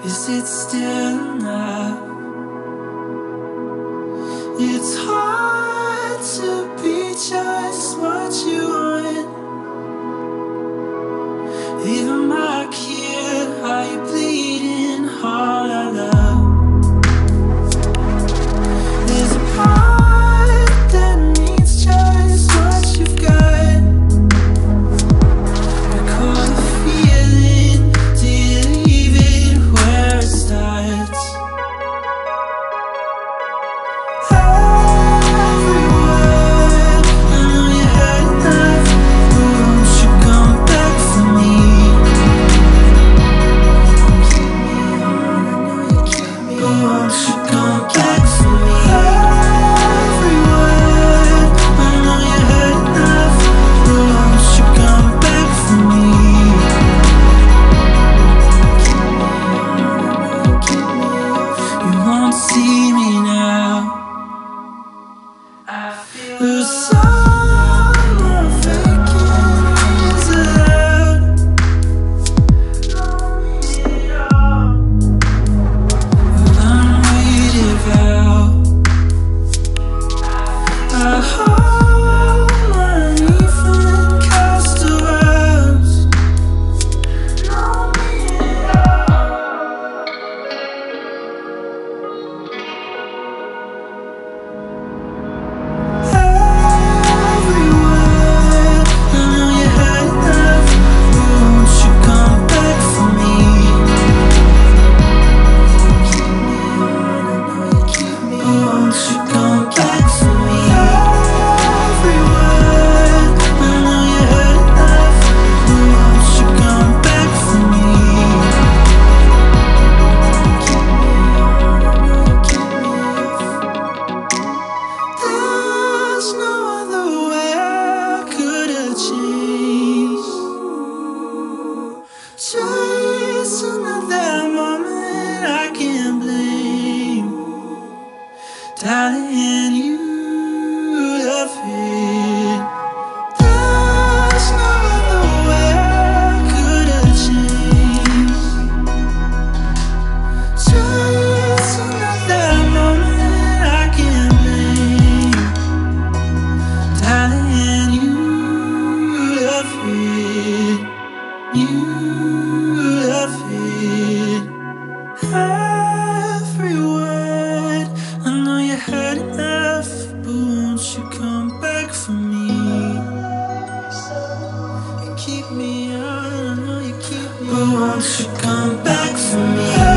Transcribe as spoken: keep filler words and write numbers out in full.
Is it still enough? It's hard to be just what you want. Even my kid, are you bleeding all I love? There's a part that needs just what you've got. I call the feeling, do you leave it where it starts? Every word, I know you heard enough, but won't you come back for me? But won't you come back for me? Every word, I know you heard enough, but won't you come back for me? You won't see me now. I feel the summer vacant is allowed. Unweighted vow. I hold uneven cast aroused. Every word, I know you heard enough, but won't you come back for me? But won't you come back for me? Every word, I know you heard enough, but won't you come back for me? There's no other way I could have changed. Just another moment I can't blame. Darling, you love it. There's no other way I could have changed. Just another moment I can't blame. Darling, you love it. You love it. Every word, I know you heard enough, but won't you come back for me? You keep me on, I know you keep me on, but won't you come back for me?